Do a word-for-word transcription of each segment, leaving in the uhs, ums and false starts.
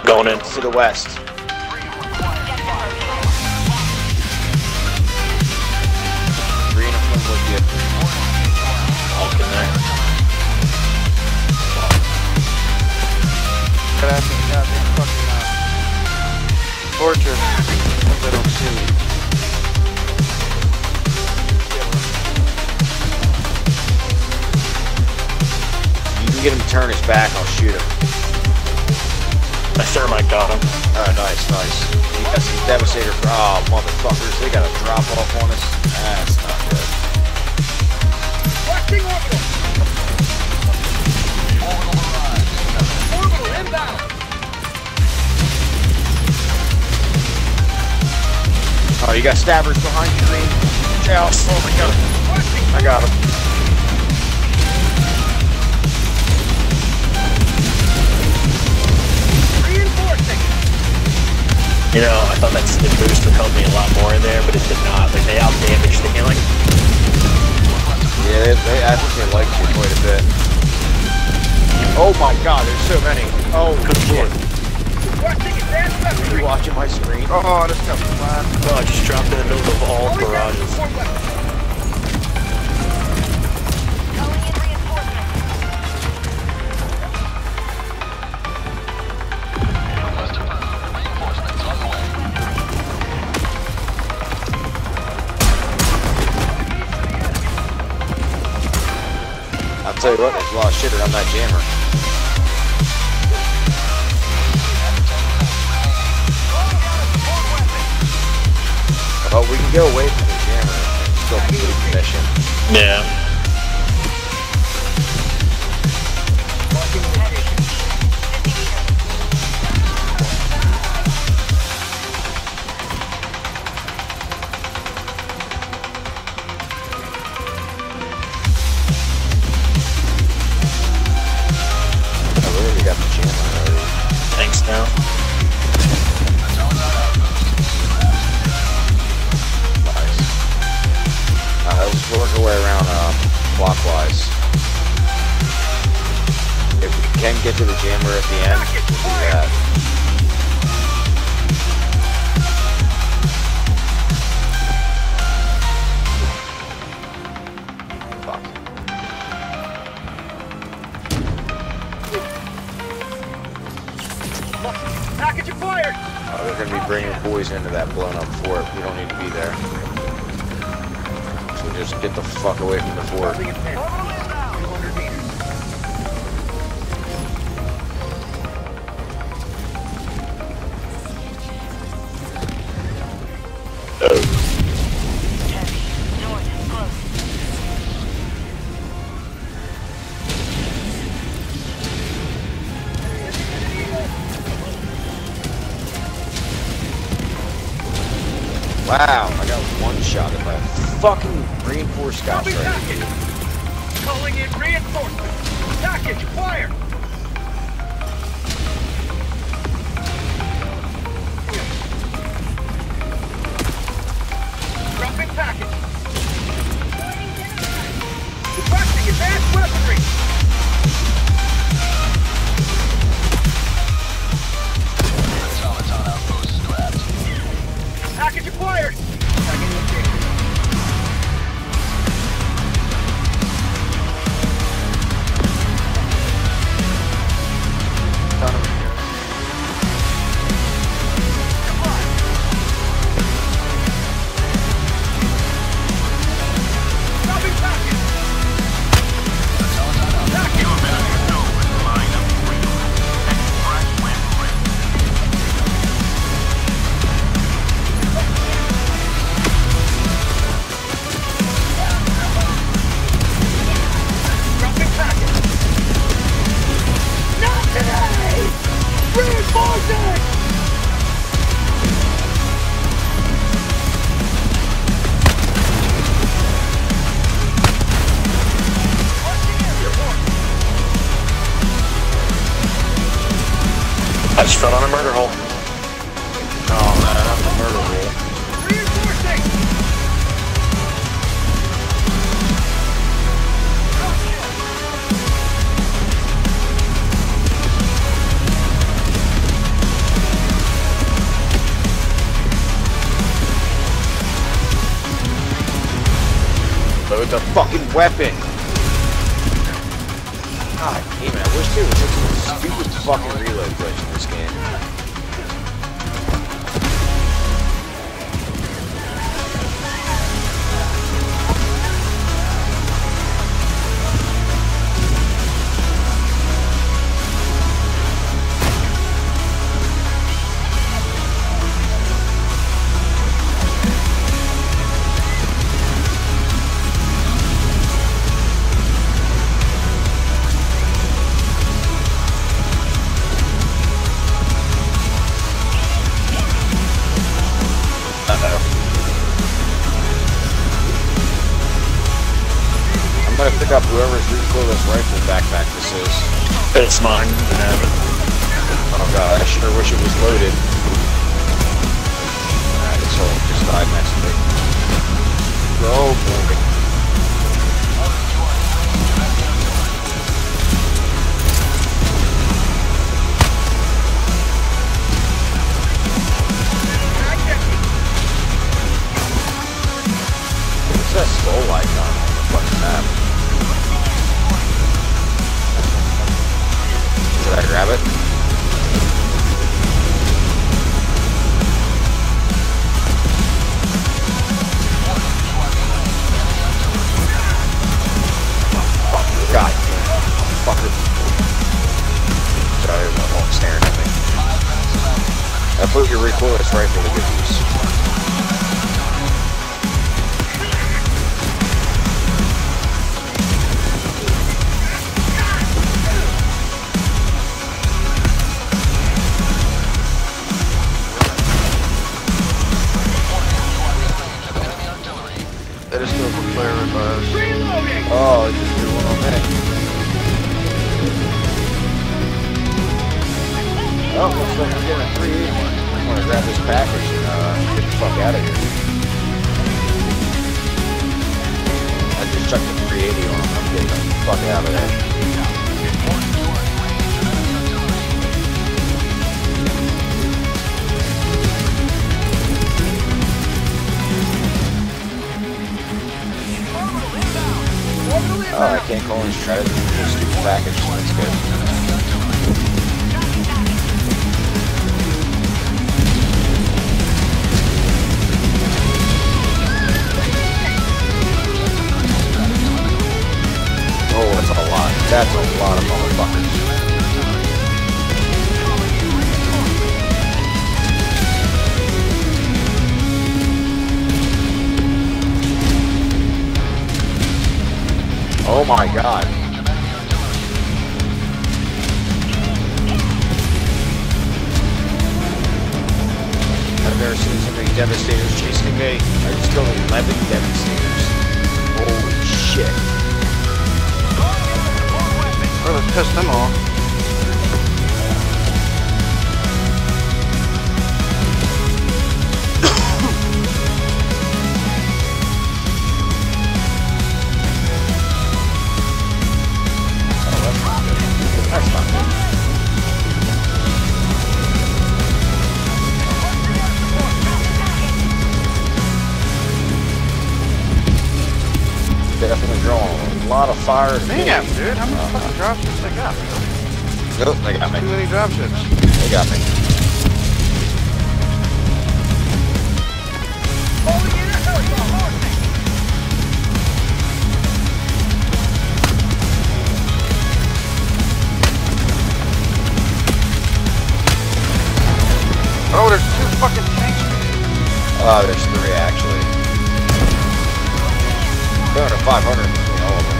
Going in. To the west. Green of them with you. Hulk in there. But I think that big fucking uh, fortress. Hope they don't see me. You can get him to turn his back, I'll shoot him. My thermite got him. Oh, nice, nice. He got some Devastator for. Oh, motherfuckers, they got a drop off on us. That's not good. Watching orbital! Orbital arrived. Orbital inbound! Oh, you got stabbers behind you, Green. Chow. Oh my god. I got him. Reinforcing! You know, I thought that stim boost would help me a lot more in there, but it did not. Like, they out-damaged the healing. Yeah, they, they, I think they liked you quite a bit. Oh my god, there's so many. Oh, Good shit. lord. Watching advanced Are weaponry! you watching my screen? Oh, this comes flat. Oh, I just dropped in the middle of all Calling down barrages. support weapons! Calling in reinforcements. I'll tell you what, there's a lot of shit around that jammer. Oh, we can go away from the jammer and still complete the mission. Yeah. Marking location. Oh, really? We got the jammer already. Thanks now. Nice. Uh, let's work our way around uh, clockwise. If we can get to the jammer at the end, we'll do that. Fuck. Package acquired! Oh, they're gonna be bringing boys into that blown up fort. We don't need to be there. So just get the fuck away from the fort. Starting advance. two hundred meters. Heavy. North. Close. Wow, I got one shot at my fucking reinforced scout Copy strike. package! Calling in reinforcements! Package acquired! Dropping package! Requesting advanced weaponry! Package acquired! Tagging location. Ton of here. Dropping package! Package! Dropping package! Not today! Reinforcing! I just fell on a murder hole. Oh man, I'm the murder hole. Reinforcing! with a fucking weapon. God damn it, I wish there was such a stupid fucking reload glitch in this game. I'm gonna pick up whoever's recoilless rifle backpack this is. It's mine. Oh god, I sure wish it was loaded. Alright, this hole just died next to me. Go, boy. What's that skull icon on the fucking map? Did I grab it? God damn, fucker. Sorry, my phone staring at me. I put your recoilless rifle to good use. That is still for player revives. Oh, it just did one on me. Oh, looks like I'm getting a three eighty-one. I'm gonna grab this package and uh, get the fuck out of here. I just chucked the three eighty on him. I'm getting the fuck out of there. Oh, I can't call his treasure. This stupid package. That's good. Oh, that's a lot. That's a lot of motherfuckers. Oh my god. I've never seen so many Devastators chasing me. I just killed eleven Devastators. Holy shit. Oh, let's piss them off. That's not good. Definitely drawing a lot of fire. Damn, dude, how many uh, fucking dropships they got? Nope, they got me. Too many dropships. They got me. Oh, there's two fucking tanks. Oh, there's three actually. Down to five hundred between all of them.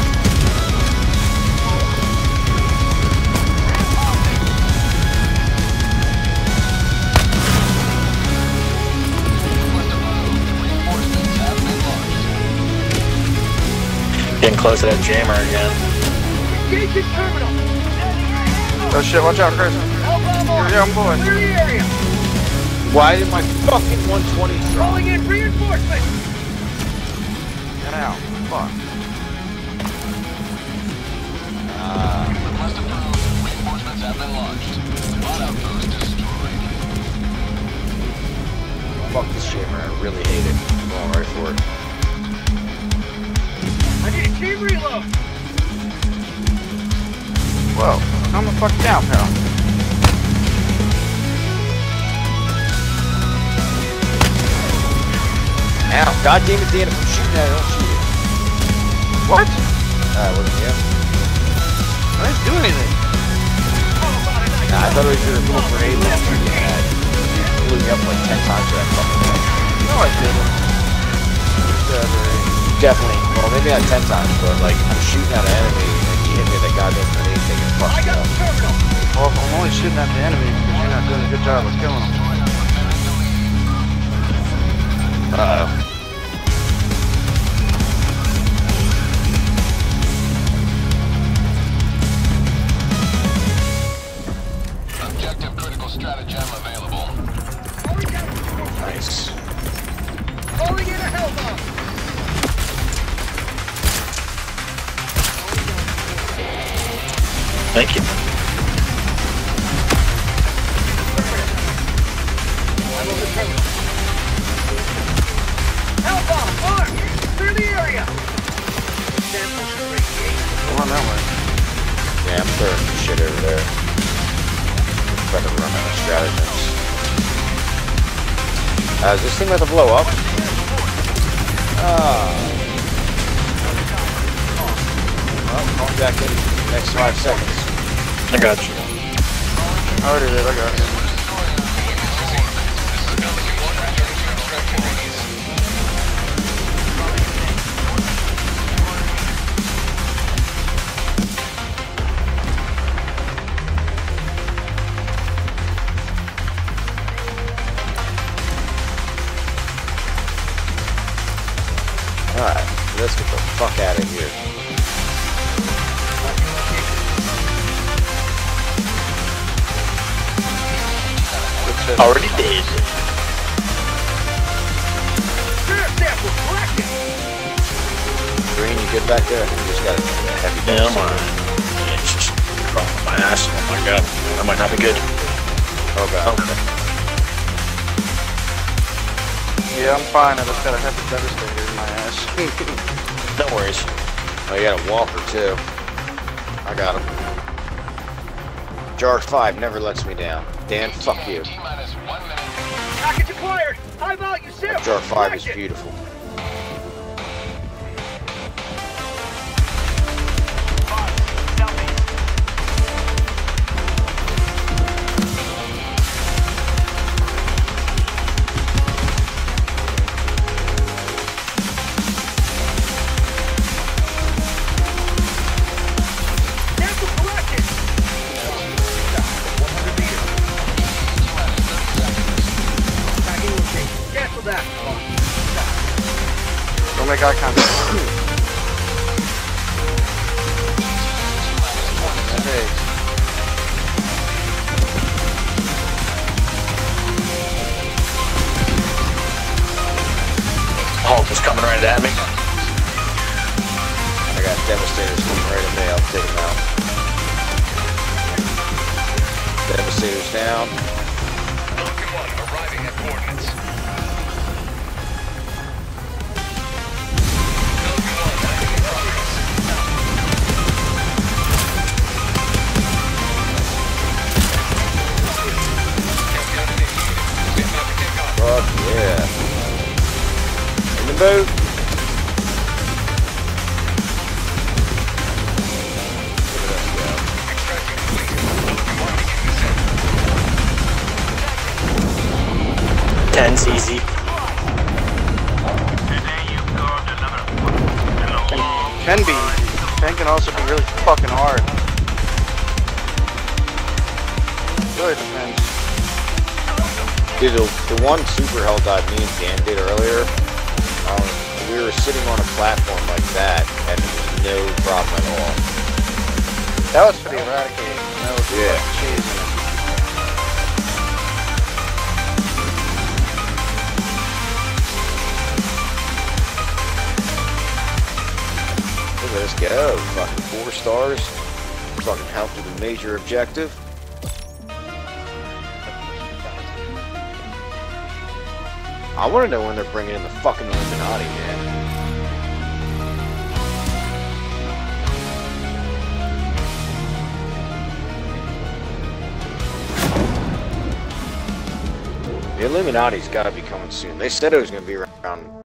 Getting close to that jammer again. Engage terminal. Oh shit, watch out, Chris. Yeah, I'm going. Clear the area. Why did my fucking one twenty drop? Calling in reinforcements. Ow, fuck. Ah. Request approved. Reinforcements have been launched. Spot outpost destroyed. Fuck this jammer, I really hate it. I'm going right for it. reload. Whoa, calm the fuck down, pal. Ow, god damn it, Dan, if I'm shooting at it, don't shoot it. What? Uh, wasn't you? I didn't do anything. Nah, I thought it was your little grenade launcher you had. You blew me up like ten times for that fucking thing. No, I didn't. Definitely. Well, maybe not ten times, but like, I'm shooting at an enemy and you hit me with that goddamn grenade thing and fucked I me got up. the terminal. Well, if I'm only shooting at the enemy because you're not doing a good job of killing them. Uh-oh. Objective critical stratagem available. Nice. Calling in a hellbomb. Thank you. I'm on the terminal. Hellbomb, armed. Clear the area. Sample should radiate. Go on that way. Yeah, I'm throwing some shit over there. Trying to run out of stratagems. Uh, is this thing about to blow up? Ah. Well, call me back in the next five seconds. I got you. I already did, I got you. Alright, let's get the fuck out of here. Already did. Clear sample collected. Green, you good back there? I think you just got a heavy Yeah, I'm dose. on. Yeah, it's just crawling my ass. Oh my god. That might not be good. Oh god. Okay. Yeah, I'm fine. I just got a heavy devastator in my ass. No worries. Oh, you got a walker too. I got him. Jar five never lets me down. Dan, fuck you. T-minus one minute. Package acquired. High value sample. Jar five is collected. beautiful. Sample collected. one hundred meters. Tracking location. Cancel that. Don't make eye contact. Hey. Hulk was coming right at me. I got Devastators coming right at me. I'll take them out. Devastators down. Falcon one arriving at coordinates. Falcon one landing in progress. Countdown initiated. Stand by for takeoff. Fuck yeah. In the boat. Look at us go. Extraction complete. Falcon one beginning descent. Ten's easy. Can be. Can can also be really fucking hard. Really depends. Dude, the, the one super hell dive me and Dan did earlier, um, we were sitting on a platform like that, and there was no problem at all. That was pretty eradicated. That was Yeah. like cheese in it. Look at us go. Fucking four stars. Fucking helped with a major objective. I want to know when they're bringing in the fucking Illuminati, man. The Illuminati's got to be coming soon. They said it was going to be around